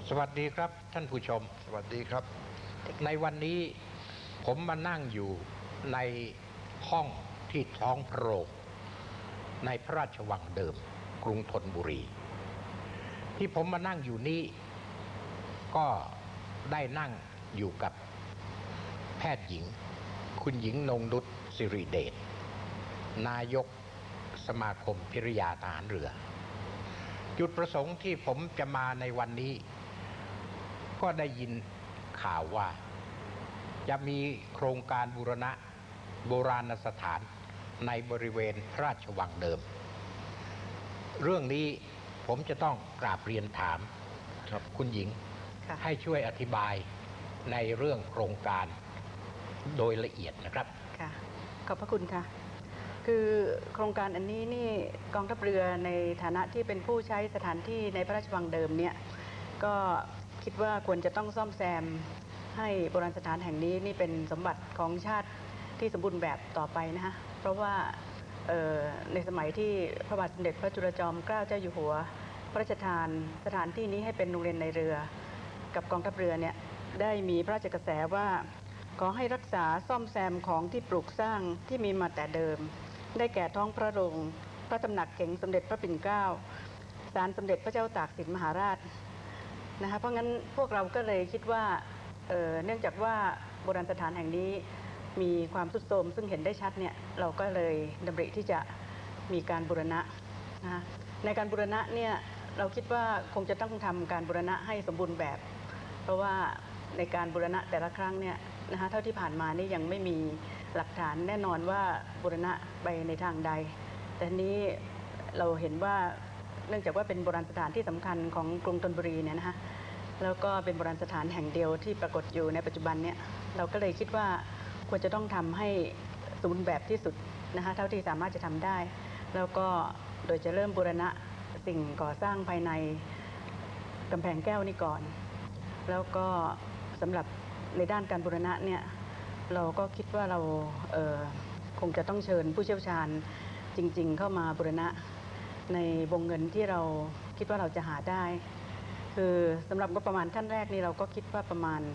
สวัสดีครับท่านผู้ชมสวัสดีครับในวันนี้ผมมานั่งอยู่ในห้องที่ท้องพระโรงในพระราชวังเดิมกรุงธนบุรีที่ผมมานั่งอยู่นี้ก็ได้นั่งอยู่กับแพทย์หญิงคุณหญิงนงนุชสิริเดชนายกสมาคมพิริยาทหารเรือจุดประสงค์ที่ผมจะมาในวันนี้ก็ได้ยินข่าวว่าจะมีโครงการบูรณะโบราณสถานในบริเวณพระราชวังเดิมเรื่องนี้ผมจะต้องกราบเรียนถามคุณหญิงให้ช่วยอธิบายในเรื่องโครงการโดยละเอียดนะครับค่ะขอบพระคุณค่ะคือโครงการอันนี้นี่กองทัพเรือในฐานะที่เป็นผู้ใช้สถานที่ในพระราชวังเดิมเนี่ยก็คิดว่าควรจะต้องซ่อมแซมให้โบราณสถานแห่งนี้นี่เป็นสมบัติของชาติที่สมบูรณ์แบบต่อไปนะคะเพราะว่าในสมัยที่พระบาทสมเด็จพระจุลจอมเกล้าเจ้าอยู่หัวพระราชทานสถานที่นี้ให้เป็นโรงเรียนในเรือกับกองทัพเรือเนี่ยได้มีพระราชกระแสว่าขอให้รักษาซ่อมแซมของที่ปลูกสร้างที่มีมาแต่เดิมได้แก่ท้องพระโรงพระตำหนักเก๋งสมเด็จพระปิ่นเกล้าศาลสมเด็จพระเจ้าตากสินมหาราชนะคะเพราะงั้นพวกเราก็เลยคิดว่าเนื่องจากว่าโบราณสถานแห่งนี้มีความทรุดโทรมซึ่งเห็นได้ชัดเนี่ยเราก็เลยดำริที่จะมีการบูรณะนะคะในการบูรณะเนี่ยเราคิดว่าคงจะต้องทำการบูรณะให้สมบูรณ์แบบเพราะว่าในการบูรณะแต่ละครั้งเนี่ยนะคะเท่าที่ผ่านมานี่ยังไม่มีหลักฐานแน่นอนว่าบูรณะไปในทางใดแต่นี้เราเห็นว่าเนื่องจากว่าเป็นโบราณสถานที่สำคัญของกรุงธนบุรีเนี่ยนะคะแล้วก็เป็นโบราณสถานแห่งเดียวที่ปรากฏอยู่ในปัจจุบันเนี่ยเราก็เลยคิดว่าควรจะต้องทำให้สมบูรณ์แบบที่สุดนะคะเท่าที่สามารถจะทำได้แล้วก็โดยจะเริ่มบูรณะสิ่งก่อสร้างภายในกำแพงแก้วนี่ก่อนแล้วก็สำหรับในด้านการบูรณะเนี่ยเราก็คิดว่าเราคงจะต้องเชิญผู้เชี่ยวชาญจริงๆเข้ามาบูรณะในวงเงินที่เราคิดว่าเราจะหาได้คือสำหรับงบประมาณขั้นแรกนี่เราก็คิดว่าประมาณ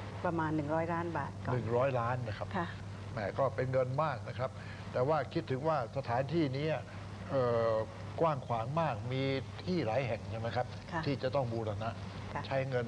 100 ล้านบาทก่อน 100 ล้านนะครับค่ะแหมก็เป็นเงินมากนะครับแต่ว่าคิดถึงว่าสถานที่นี้กว้างขวางมากมีที่หลายแห่งใช่ไหมครับที่จะต้องบูรณะใช้เงิน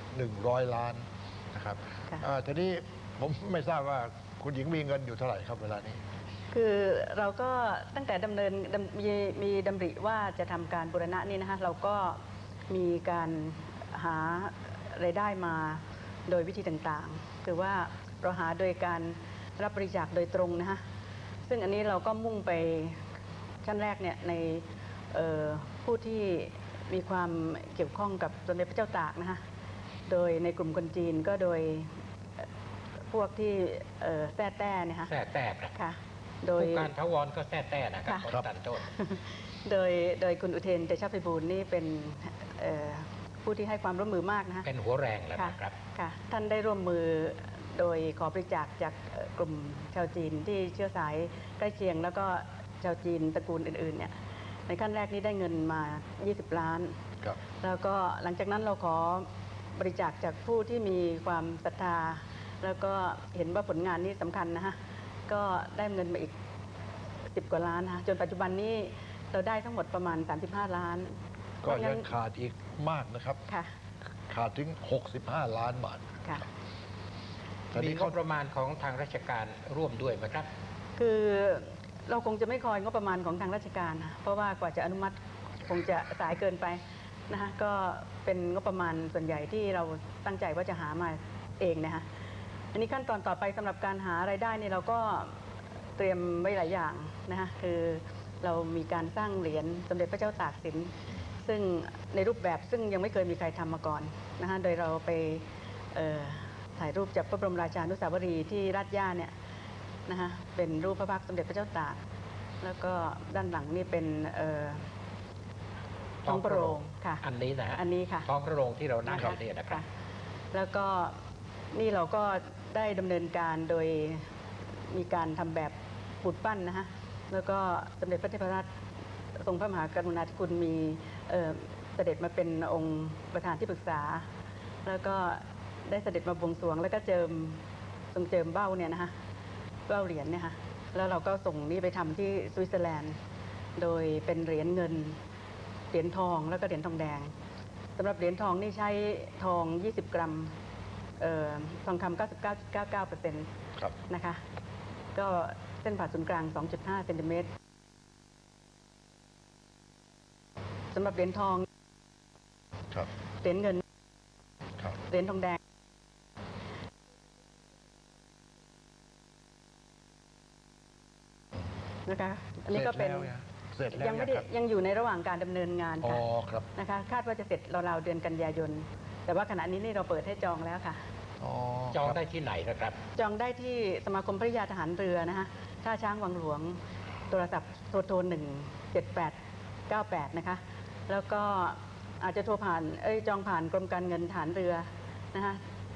100 ล้านนะครับทีนี้ผมไม่ทราบว่าคุณหญิงมีเงินอยู่เท่าไหร่ครับเวลานี้คือเราก็ตั้งแต่มีดำริว่าจะทำการบูรณะนี่นะคะเราก็มีการหารายได้มาโดยวิธีต่างๆคือว่าเราหาโดยการรับบริจาคโดยตรงนะคะซึ่งอันนี้เราก็มุ่งไปขั้นแรกเนี่ยในผู้ที่มีความเกี่ยวข้องกับสมเด็จพระเจ้าตากนะคะโดยในกลุ่มคนจีนก็โดยพวกที่แท้แต้เนี่ยค่ะแท้แต้ค่ะโดยการทวารก็แท้แต้นะครับตันต้นโดยคุณอุเทนเตชะไพบูลย์นี่เป็นผู้ที่ให้ความร่วมมือมากนะคะเป็นหัวแรงแล้วนะครับค่ะท่านได้ร่วมมือโดยขอบริจาคจากกลุ่มชาวจีนที่เชื้อสายใกล้เคียงแล้วก็ชาวจีนตระกูลอื่นๆเนี่ยในขั้นแรกนี้ได้เงินมา20 ล้านแล้วก็หลังจากนั้นเราขอบริจาคจากผู้ที่มีความศรัทธาแล้วก็เห็นว่าผลงานนี้สำคัญนะคะก็ได้เงินมาอีก10 กว่าล้านนะคะจนปัจจุบันนี้เราได้ทั้งหมดประมาณ35 ล้านก็ยังขาดอีกมากนะครับขาดถึง65 ล้านบาทค่ะมีงบประมาณของทางราชการร่วมด้วยไหมครับคือเราคงจะไม่คอยงบประมาณของทางราชการนะเพราะว่ากว่าจะอนุมัติคงจะสายเกินไปนะคะก็เป็นงบประมาณส่วนใหญ่ที่เราตั้งใจว่าจะหามาเองนะคะอันนี้ขั้นตอนต่อไปสำหรับการหารายได้นี่เราก็เตรียมไว้หลายอย่างนะคะคือเรามีการสร้างเหรียญสมเด็จพระเจ้าตากสินซึ่งในรูปแบบซึ่งยังไม่เคยมีใครทำมาก่อนนะคะโดยเราไปถ่ายรูปจากพระบรมราชานุสาวรีย์ที่ราชย่าเนี่ยนะคะเป็นรูปพระพักตร์สมเด็จพระเจ้าตากแล้วก็ด้านหลังนี่เป็นท้องพระโรงค่ะอันนี้นะฮะอันนี้ค่ะท้องพระโรงที่เรานั่งอยู่นี่นะครับแล้วก็นี่เราก็ได้ดำเนินการโดยมีการทำแบบปูนปั้นนะคะแล้วก็สมเด็จพระเทพรัตน์ทรงพระมหากรุณาธิคุณมีเสด็จมาเป็นองค์ประธานที่ปรึกษา แล้วก็ได้เสด็จมาบวงสรวงแล้วก็ทรงเจิมเบ้าเนี่ยนะคะเบ้าเหรียญเนี่ยค่ะแล้วเราก็ส่งนี่ไปทำที่สวิตเซอร์แลนด์โดยเป็นเหรียญเงินเหรียญทองแล้วก็เหรียญทองแดงสำหรับเหรียญทองนี่ใช้ทอง20 กรัมทองคำ 99.99% นะคะก็เส้นผ่าศูนย์กลาง 2.5 เซนติเมตรสำหรับเหรียญทองเหรียญเงินเหรียญทองแดงนะคะอันนี้ก็เป็นยังไม่ได้ยังอยู่ในระหว่างการดำเนินงานค่ะนะคะคาดว่าจะเสร็จราวๆเดือนกันยายนแต่ว่าขณะนี้นี่เราเปิดให้จองแล้วค่ะจองได้ที่ไหนนะครับจองได้ที่สมาคมภริยาทหารเรือนะคะท่าช้างวังหลวงโทรศัพท์โทร17898นะคะแล้วก็อาจจะโทรผ่านจองผ่านกรมการเงินทหารเรือนะคะ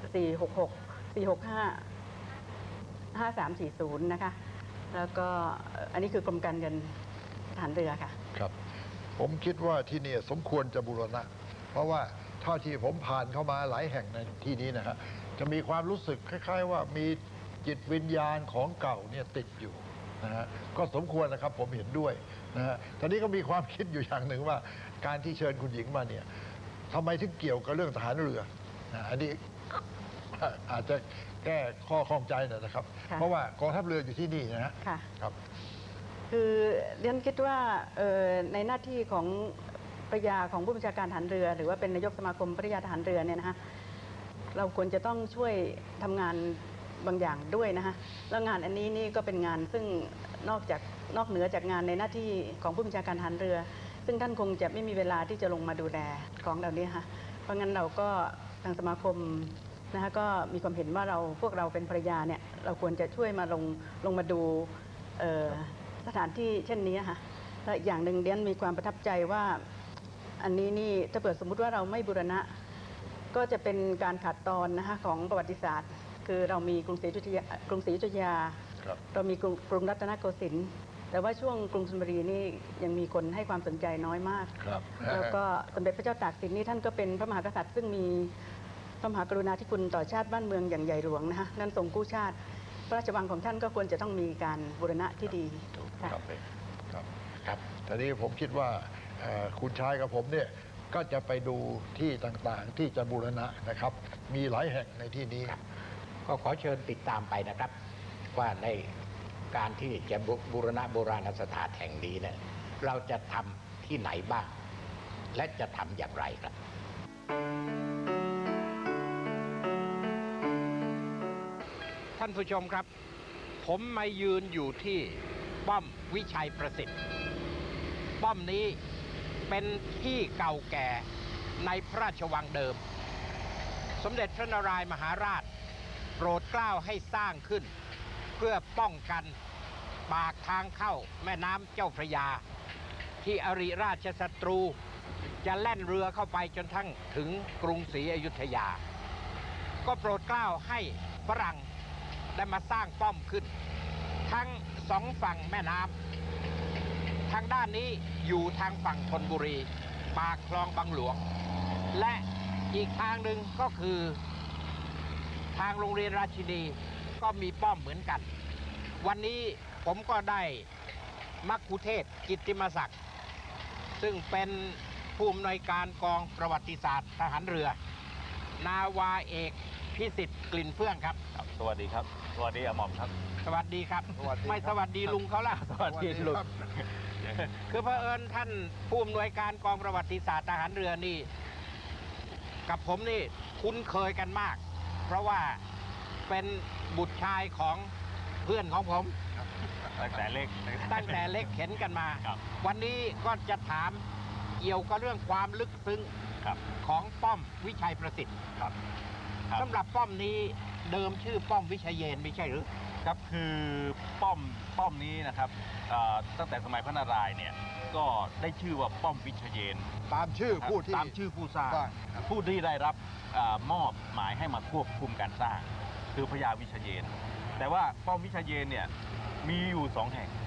466-465-5340นะคะแล้วก็อันนี้คือกรมการเงินทหารเรือค่ะครับผมคิดว่าที่นี่สมควรจะบูรณะเพราะว่าเท่าที่ผมผ่านเข้ามาหลายแห่งในที่นี้นะฮะจะมีความรู้สึกคล้ายๆว่ามีจิตวิญญาณของเก่าเนี่ยติดอยู่นะฮะก็สมควรนะครับผมเห็นด้วยนะฮะตอนนี้ก็มีความคิดอยู่อย่างหนึ่งว่าการที่เชิญคุณหญิงมาเนี่ยทำไมถึงเกี่ยวกับเรื่องทหารเรืออันนี้อาจจะแก้ข้อข้องใจหน่อยนะครับเพราะว่ากองทัพเรืออยู่ที่นี่นะฮะครับคือเรียนคิดว่าในหน้าที่ของภรรยาของผู้บัญชาการทหารเรือหรือว่าเป็นนายกสมาคมภริยาทหารเรือเนี่ยนะคะเราควรจะต้องช่วยทำงานบางอย่างด้วยนะคะแล้วงานอันนี้นี่ก็เป็นงานซึ่งนอกเหนือจากงานในหน้าที่ของผู้บัญชาการทหารเรือ ซึ่งท่านคงจะไม่มีเวลาที่จะลงมาดูแลของเหล่านี้ค่ะเพราะงั้นเราก็ทางสมาคมนะคะก็มีความเห็นว่าพวกเราเป็นภรรยาเนี่ยเราควรจะช่วยมาลงมาดูสถานที่เช่นนี้ค่ะและอีกอย่างหนึ่งเดียนมีความประทับใจว่าอันนี้นี่ถ้าเกิดสมมุติว่าเราไม่บูรณะก็จะเป็นการขาดตอนนะคะของประวัติศาสตร์คือเรามีกรุงศรีอยุธยาเรามีกรุงรัตนโกสินทร์แต่ว่าช่วงกรุงธนบุรีนี่ยังมีคนให้ความสนใจน้อยมากแล้วก็สมเด็จพระเจ้าตากสินนี่ท่านก็เป็นพระมหากษัตริย์ซึ่งมีพระมหากรุณาธิคุณต่อชาติบ้านเมืองอย่างใหญ่หลวงนะคะนั่นทรงกู้ชาติพระราชวังของท่านก็ควรจะต้องมีการบูรณะที่ดีครับตอนนี้ผมคิดว่าคุณชายกับผมเนี่ยก็จะไปดูที่ต่างๆที่จะบูรณะนะครับมีหลายแห่งในที่นี้ก็ขอเชิญติดตามไปนะครับว่าในการที่จะบูรณะโบราณสถานแห่งนี้เนี่ยเราจะทำที่ไหนบ้างและจะทำอย่างไรครับท่านผู้ชมครับผมมายืนอยู่ที่ป้อมวิชัยประสิทธิ์ป้อมนี้เป็นที่เก่าแก่ในพระราชวังเดิมสมเด็จพระนารายณ์มหาราชโปรดเกล้าให้สร้างขึ้นเพื่อป้องกันปากทางเข้าแม่น้ำเจ้าพระยาที่อริราชศัตรูจะแล่นเรือเข้าไปจนทั้งถึงกรุงศรีอยุธยาก็โปรดเกล้าให้ฝรั่งได้มาสร้างป้อมขึ้นทั้งสองฝั่งแม่น้ำทางด้านนี้อยู่ทางฝั่งธนบุรีปากคลองบางหลวงและอีกทางหนึ่งก็คือทางโรงเรียนราชินีก็มีป้อมเหมือนกันวันนี้ผมก็ได้มัคคุเทศก์กิตติมศักดิ์ซึ่งเป็นผู้อำนวยการกองประวัติศาสตร์ทหารเรือนาวาเอกพิสิทธิ์กลิ่นเฟื่องครับสวัสดีครับสวัสดีอาหม่อมครับสวัสดีครับไม่สวัสดีลุงเขาล่ะสวัสดีลุงคือเผอิญท่านผู้อำนวยการกองประวัติศาสตร์ทหารเรือนี่กับผมนี่คุ้นเคยกันมากเพราะว่าเป็นบุตรชายของเพื่อนของผมตั้งแต่เล็กเห็นกันมาวันนี้ก็จะถามเกี่ยวกับเรื่องความลึกซึ้งของป้อมวิชัยประสิทธิ์สำหรับป้อมนี้เดิมชื่อป้อมวิชัยเยนไม่ใช่หรือครับคือป้อมนี้นะครับตั้งแต่สมัยพระนารายณ์เนี่ยก็ได้ชื่อว่าป้อมวิชัยเยนตามชื่อผู้สร้างผู้ที่ได้รับมอบหมายให้มาควบคุมการสร้างคือพระยาวิชัยเยนแต่ว่าป้อมวิชัยเยนเนี่ยมีอยู่2 แห่ง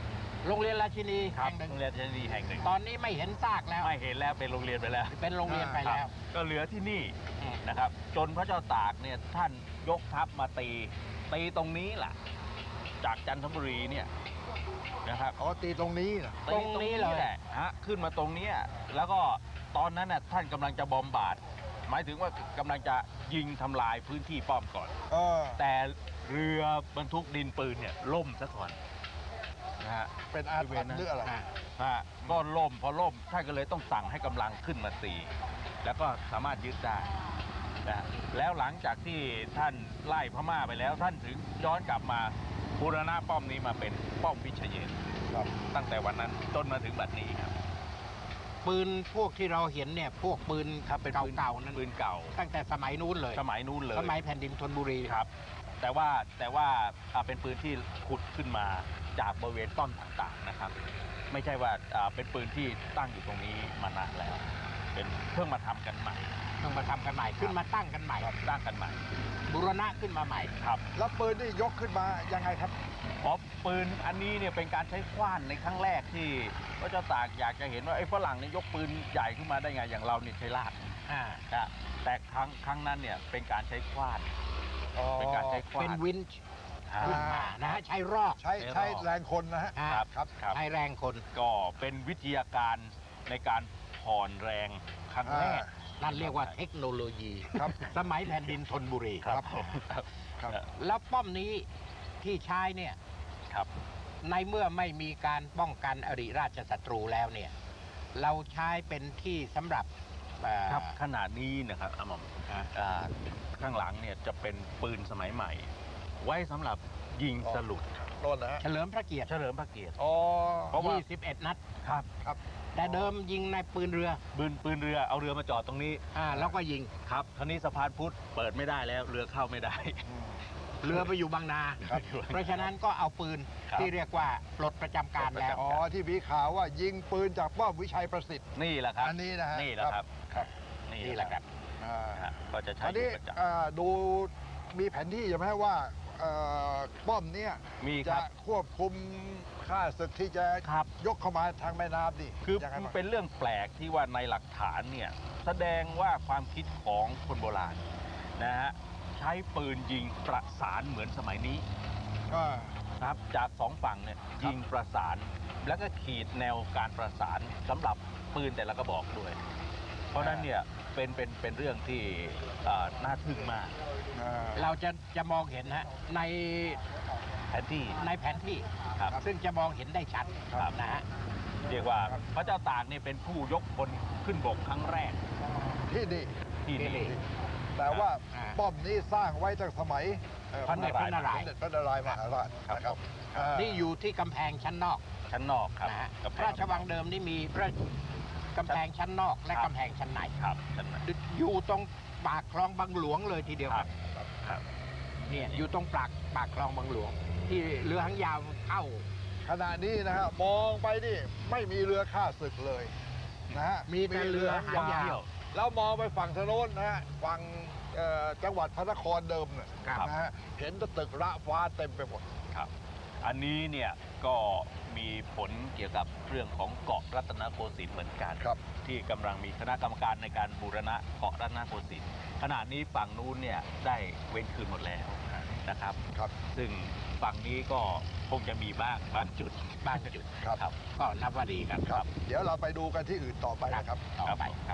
โรงเรียนราชินีครับแห่งหนึ่งโรงเรียนราชินีแห่งหนึ่งตอนนี้ไม่เห็นซากแล้วไม่เห็นแล้วเป็นโรงเรียนไปแล้วเป็นโรงเรียนไปแล้วครับก็เหลือที่นี่อืมนะครับ จนพระเจ้าตากเนี่ยท่านยกทัพมาตีตรงนี้แหละจากจันทบุรีเนี่ยนะครับอ๋อตีตรงนี้นะตรงนี้เลยแหละฮะขึ้นมาตรงเนี้ยแล้วก็ตอนนั้นน่ะท่านกำลังจะบอมบาร์ดหมายถึงว่ากำลังจะยิงทำลายพื้นที่ป้อมก่อนเออแต่เรือบรรทุกดินปืนเนี่ยล่มซะก่อนนะฮะเป็นอาถรรพ์หรืออะไรก็ล่มพอล่มท่านก็เลยต้องสั่งให้กำลังขึ้นมาตี แล้วก็สามารถยึดได้นะแล้วหลังจากที่ท่านไล่พม่าไปแล้ว ท่านถึงย้อนกลับมาบูรณะป้อมนี้มาเป็นป้อมวิเชยนครับตั้งแต่วันนั้นจนมาถึงบัดนี้ครับปืนพวกที่เราเห็นเนี่ยพวกปืนครับเป็นปืนเก่าๆนั้นปืนเก่าตั้งแต่สมัยนู้นเลยสมัยนู้นเลยสมัยแผ่นดินธนบุรีครับ แต่ว่าเป็นปืนที่ขุดขึ้นมาจากบริเวณป้อมต่างๆนะครับ ไม่ใช่ว่าเป็นปืนที่ตั้งอยู่ตรงนี้มานานแล้ว เป็นเพิ่งมาทำกันใหม่ต้องมาทำกันใหม่ขึ้นมาตั้งกันใหม่ตั้งกันใหม่บูรณะขึ้นมาใหม่ครับแล้วปืนนี่ยกขึ้นมายังไงครับเพราะปืนอันนี้เนี่ยเป็นการใช้ขว้านในครั้งแรกที่พระเจ้าตากอยากจะเห็นว่าไอ้ฝรั่งเนี่ยยกปืนใหญ่ขึ้นมาได้ไงอย่างเราเนี่ยใช้ลากอ่านะแต่ครั้งนั้นเนี่ยเป็นการใช้ขว้านอ๋อเป็นการใช้ขว้านเป็นวินช์อ่าขึ้นมานะฮะใช้รอกใช้แรงคนนะฮะอ่าครับครับครับใช้แรงคนก็เป็นวิทยาการในการผ่อนแรงครั้งแรกนั่นเรียกว่าเทคโนโลยีครับสมัยแผ่นดินธนบุรีครับครับครับแล้วป้อมนี้ที่ใช้เนี่ยครับในเมื่อไม่มีการป้องกันอริราชศัตรูแล้วเนี่ยเราใช้เป็นที่สำหรับครับขนาดนี้นะครับอาหม่อมอ่าข้างหลังเนี่ยจะเป็นปืนสมัยใหม่ ไว้สำหรับยิงสลุดโน่นนะฮะเฉลิมพระเกียรติเฉลิมพระเกียรติอ๋อเพราะว่า 21 นัดครับครับแต่เดิมยิงในปืนเรือปืนเรือเอาเรือมาจอดตรงนี้แล้วก็ยิงครับคราวนี้สะพานพุทธเปิดไม่ได้แล้วเรือเข้าไม่ได้เรือไปอยู่บางนาครับเพราะฉะนั้นก็เอาปืนครับที่เรียกว่าปลดประจำการแล้วอ๋อที่มีข่าวว่ายิงปืนจากป้อมวิชัยประสิทธิ์นี่แหละครับอันนี้นะฮะนี่แหละครับครับนี่แหละครับอ่านะฮะก็จะใช้อันอนี้ยู่ประจดูมีแผนที่ใช่ไหมว่าป้อมเนี่ยำมีคจะรับควบคุมข้าศึกที่จะครับยกเข้ามาทางแม่น้ำนี่คือยังไงบ้างเป็นเรื่องแปลกที่ว่าในหลักฐานเนี่ยแสดงว่าความคิดของคนโบราณนะฮะใช้ปืนยิงประสานเหมือนสมัยนี้อ่าครับจากสองฝั่งเนี่ยยิงประสาน แล้วก็ขีดแนวการประสานสำหรับปืนแต่ละกระบอกด้วย เพราะฉะนั้นเนี่ยเป็นเรื่องที่น่าทึ่งมากเราจะมองเห็นฮะในแผนที่แผนที่ครับซึ่งจะมองเห็นได้ชัดครับนะฮะเรียกว่าพระเจ้าตากเนี่ยเป็นผู้ยกพลขึ้นบกครั้งแรกที่นี่ที่นี่นี่แต่ว่าอ่าป้อมนี้สร้างไว้ตั้งสมัยพระนารายณ์สมเด็จพระนารายณ์มหาราชครับนะครับนี่อยู่ที่กำแพงชั้นนอกชั้นนอกครับนะฮะกับพระราชวังเดิมนี่มีกำแพงชั้นนอกและกำแพงชั้นในครับชั้นในอยู่ตรงปากคลองบางหลวงเลยทีเดียวครับครับเนี่ยอยู่ตรงปากคลองบางหลวง ที่เรือหางยาวเข้าขณะนี้นะฮะมองไปนี่ไม่มีเรือข้าศึกเลยนะฮะมีแต่เรือหางยาวแล้วมองไปฝั่งถนนนะฮะฝั่งจังหวัดพระนครเดิมเนี่ยครับนะฮะเห็นตึกระฟ้าเต็มไปหมดครับ อันนี้เนี่ยก็มีผลเกี่ยวกับเรื่องของเกาะรัตนโกสินทร์เหมือนกันครับที่กำลังมีคณะกรรมการในการบูรณะเกาะรัตนโกสินทร์ขณะนี้ฝั่งนู้นเนี่ยได้เว้นคืนหมดแล้วนะครับครับซึ่งฝั่งนี้ก็คงจะมีบ้างบางจุดบางจุดครับครับก็นับว่าดีครับครับ เดี๋ยวเราไปดูกันที่อื่นต่อไปนะครับต่อไปครับ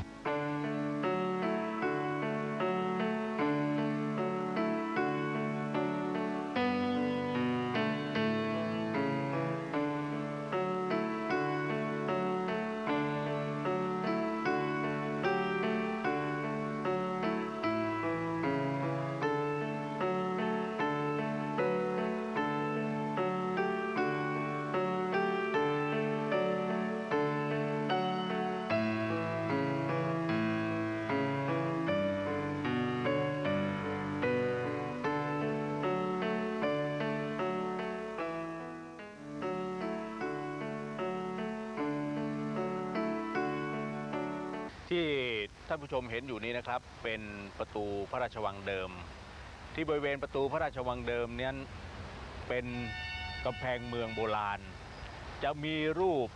ที่ท่านผู้ชมเห็นอยู่นี้นะครับ เป็นประตูพระราชวังเดิม ที่บริเวณประตูพระราชวังเดิมเนี่ยเป็นกำแพงเมืองโบราณจะมีรูป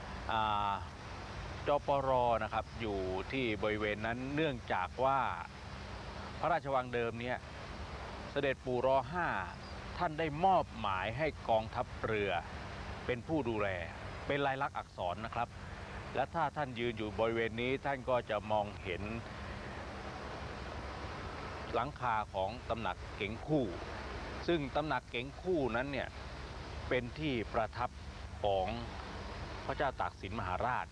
จปรนะครับอยู่ที่บริเวณนั้นเนื่องจากว่าพระราชวังเดิมเนี่ยเสด็จปู่ร.5 ท่านได้มอบหมายให้กองทัพเรือเป็นผู้ดูแลเป็นลายลักษณ์อักษรนะครับและถ้าท่านยืนอยู่บริเวณนี้ท่านก็จะมองเห็นหลังคาของตำหนักเก๋งคู่ซึ่งตำหนักเก๋งคู่นั้นเนี่ยเป็นที่ประทับของพระเจ้าตากสินมหาราช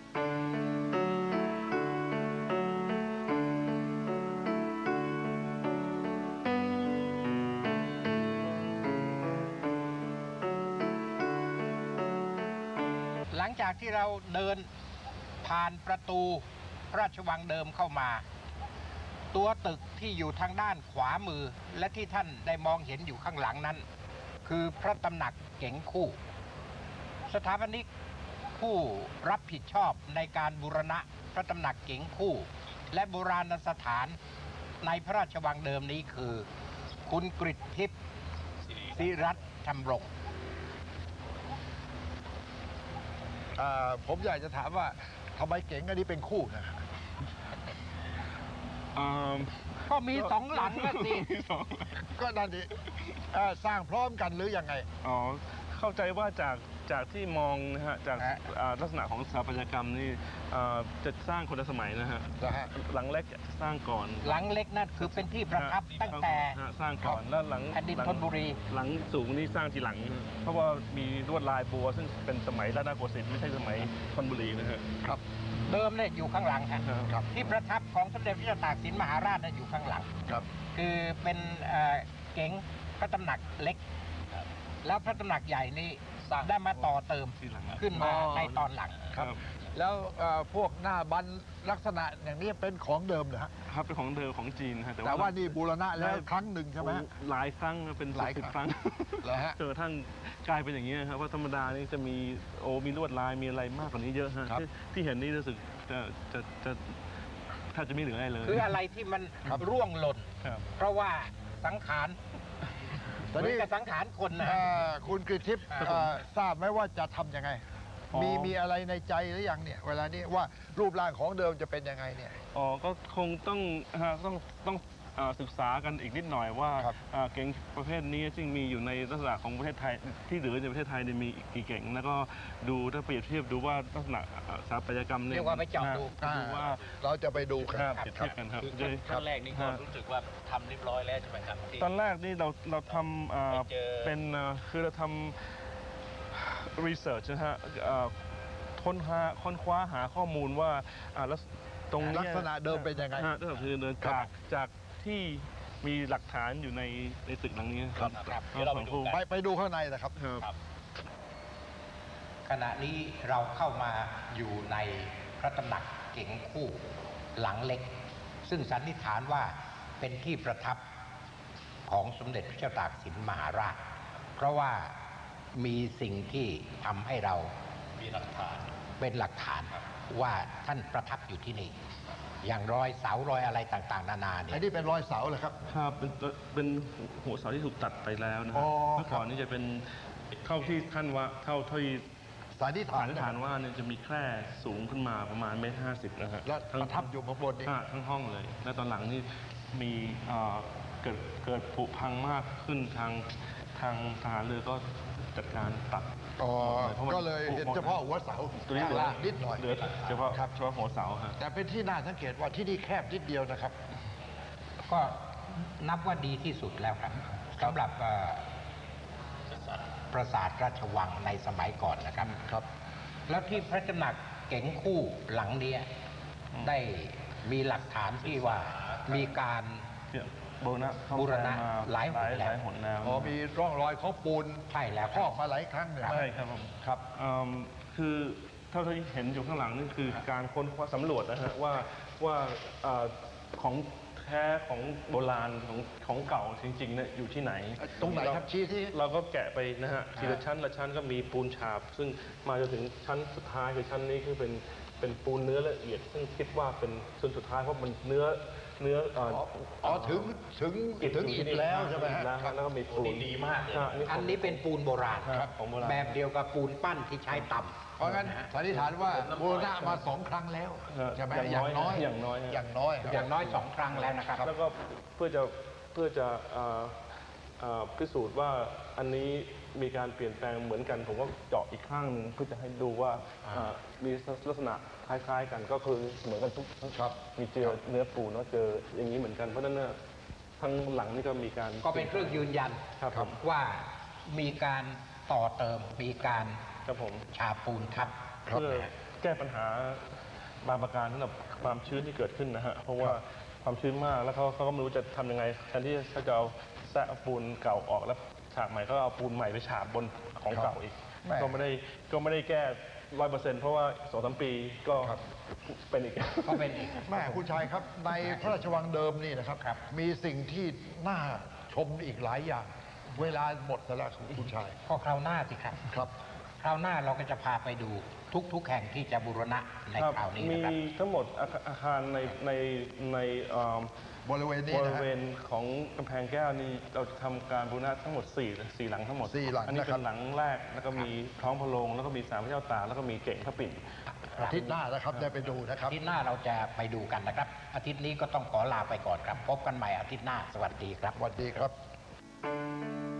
หลังจากที่เราเดินผ่านประตูพระราชวังเดิมเข้ามาตัวตึกที่อยู่ทางด้านขวามือและที่ท่านได้มองเห็นอยู่ข้างหลังนั้นคือพระตำหนักเก๋งคู่สถาปนิกผู้รับผิดชอบในการบูรณะพระตำหนักเก๋งคู่และโบราณสถานในพระราชวังเดิมนี้คือคุณกฤษทิพย์ศิรัตน์ธรรมรงผมอยากจะถามว่าทำไมเก๋งอันนี้เป็นคู่นะก็มีสองหลังก็สิก็นั่นดิสร้างพร้อมกันหรือยังไงอ๋อเข้าใจว่าจากที่มองนะฮะจากลักษณะของสถาปัตยกรรมนี่จะสร้างคนละสมัยนะฮะหลังเล็กสร้างก่อนหลังเล็กนั่นคือเป็นที่ประทับตั้งแต่สร้างก่อนแล้วหลังแผ่นดินธนบุรีหลังสูงนี่สร้างทีหลัง เพราะว่ามีลวดลายบัวซึ่งเป็นสมัยรัตนโกสินทร์ไม่ใช่สมัยธนบุรีนะฮะครับเดิมเนี่ยอยู่ข้างหลังครับที่ประทับของสมเด็จพระเจ้าตากสินมหาราชเนี่ยอยู่ข้างหลังครับคือเป็นเก๋งพระตำหนักเล็ก แล้วพระตำหนักใหญ่นี่ได้มาต่อเติมทีหลังขึ้นมาในตอนหลังครับแล้วพวกหน้าบันลักษณะอย่างนี้เป็นของเดิมเหรอฮะครับเป็นของเดิมของจีนฮะแต่ว่านี่บูรณะแล้วครั้งหนึ่งใช่ไหมหลายครั้งนะเป็นหลาย 10 คครั้รั้งงเหรอฮะจนกระทั่งกลายเป็นอย่างนี้ครับว่าธรรมดานี่จะมีมีลวดลายมีอะไรมากกว่านี้เยอะฮะครับที่เห็นนี่รู้สึกจะแทบจะไม่เหลืออะไรเลยคืออะไรที่มันครับร่วงหล่นครับเพราะว่าสังขารตอนนี้เหมืกับสังขารคนนะฮะคุณกฤษทิพย์ทราบไหมว่าจะทำยังไง มีอะไรในใจหรือยังเนี่ยเวลานี้ว่ารูปร่างของเดิมจะเป็นยังไงเนี่ยอ๋อก็คงต้องศึกษากันอีกนิดหน่อยว่าครับเก่งประเภทนี้ซึ่งมีอยู่ในลักษณะของประเทศไทยที่เหลือในประเทศไทยเนี่ยมีกี่เก่งแล้วก็ดูถ้าเปรียบเทียบดูว่าลักษณะสถาปัตยกรรมเนี่ยเรียกว่าไปเจาะดูดูว่าเราจะไปดูกันเปรียบเทียบกันครับขั้นแรกนี่ก็รู้สึกว่าทำเรียบร้อยแล้วใช่ไหมครับที่ตอนแรกนี่เราทำไปเจอเป็นคือเราทำ research นะฮะค้นคว้าหาข้อมูลว่าแล้วตรงเนี้ยลักษณะเดิมเป็นยังไงฮะลักษณะคือเดินจากที่มีหลักฐานอยู่ในตึกหลังนี้ครับเดี๋ยวเราไปดูกันไปดูข้างในนะครับครับขณะนี้เราเข้ามาอยู่ในพระตำหนักเก๋งคู่หลังเล็ก ซึ่งสันนิษฐานว่าเป็นที่ประทับของสมเด็จพระเจ้าตากสินมหาราช เพราะว่ามีสิ่งที่ทำให้เรามีหลักฐานเป็นหลักฐานว่าท่านประทับอยู่ที่นี่ อย่างรอยเสารอยอะไรต่างๆ นานาเนี่อันยนี้เป็นรอยเสาเหรอครับครับเป็นหัวเสาที่ถูกตัดไปแล้วนะอ๋ฮะอเมื่อก่อนนี่จะเป็นเท่าที่ท่านว่าเท่าที่สันนิษฐานฐานว่าเนี่ยจะมีแคร่สูงขึ้นมาประมาณ1.50 นะฮะและประทับอยู่ข้างบนนี่ทั้งห้องเลย และตอนหลังนี่มีเกิดผุพังมากขึ้นทางทหารเรือก็จัดการตัดอ๋อพราะมันก็เลยเห็นเฉพาะหัวเสาตัวนี้เหลือนิดหน่อยเหลือเฉพาะหัวเสาฮะแต่เป็นที่น่าสังเกตว่าที่นี่แคบนิดเดียวนะครับก็นับว่าดีที่สุดแล้วครับสำหรับปราสาทราชวังในสมัยก่อนนะครับครับแล้วที่พระตำหนักเก๋งคู่หลังเนี้ยได้มีหลักฐานที่ว่ามีการบูรณะหลายหนแล้วหนแล้วอ๋อมีร่องรอยของปูนใช่แล้วพอกมาหลายครั้งเนี่ยใช่ครับผมครับคือเท่าที่เห็นอยู่ข้างหลังนี่คือการค้นคว้าสำรวจนะฮะว่าของแท้ของโบราณของเก่าจริงๆเนี่ยอยู่ที่ไหนตรงไหนครับชี้ที่เราก็แกะไปนะฮะทีละชั้นละชั้นก็มีปูนฉาบ ซึ่งมาจนถึงชั้นสุดท้ายคือชั้นนี้คือเป็นเป็นปูนเนื้อละเอียด ซึ่งคิดว่าเป็นส่วนสุดท้ายเพราะมันเนื้อถึงอิฐแล้วใช่ไหมฮะแล้วก็มีปูนดีมากเลยใช่อันนี้เป็นปูนโบราณครับของโบราณแบบเดียวกับปูนปั้นที่ใช้ต่ำเพราะงั้นสันนิษฐานว่าบูรณะมา2 ครั้งแล้วใช่ไหมอย่างน้อยอย่างน้อยอย่างน้อยอย่างน้อย2 ครั้งแล้วนะครับแล้วก็เพื่อจะพิสูจน์ว่าอันนี้มีการเปลี่ยนแปลงเหมือนกัน ผมก็เจาะอีกข้างหนึงเพื่อจะให้ดูว่ามีลักษณะคล้ายๆกันก็คือเหมือนกันทุกครับมีเจอเนื้อปูเนาะเจออย่างนี้เหมือนกันเพราะฉะนั้นทั้งหลังนี่ก็มีการก็เป็นเครื่องยืนยันครับว่ามีการต่อเติมมีการครับผมฉาบปูนทับเพื่อแก้ปัญหาบางประการสำหรับความชื้นที่เกิดขึ้นนะฮะเพราะว่าความชื้นมากแล้วเขาก็ไม่รู้จะทำยังไงแทนที่เขาจะเอาแซะปูนเก่าออกแล้วฉาบใหม่ก็เอาปูนใหม่ไปฉาบบนของเก่าอีก ก็ไม่ได้แก้100%เพราะว่า2-3 ปีก็เป็นอีกก็เป็นอีกแม่คุณชายครับในพระราชวังเดิมนี่นะครับ มีสิ่งที่น่าชมอีกหลายอย่าง เวลาหมดแล้วคุณชายก็คราวหน้าสิครับครับคราวหน้าเราก็จะพาไปดูทุกแห่งที่จะบูรณะในคราวนี้มีนะครับทั้งหมดอาคารในบริเวณนี้บนะริฮะเวณของกำแพงแก้วนี่เราจะทำการบูรณะทั้งหมด4หลังทั้งหมด 4 หลังอันนี้นะคเป็รับนหลังแรกแล้วก็มีท้องพระโรงแล้วก็มีศาลพระเจ้าตากแล้วก็มีเก่งพระปิ่นอาทิตย์หน้านะครับได้ไปดูนะครับอาทิตย์หน้าเราจะไปดูกันนะครับ อาทิตย์นี้ก็ต้องขอลาไปก่อนครับ พบกันใหม่อาทิตย์หน้า สวัสดีครับสวัสดีครับ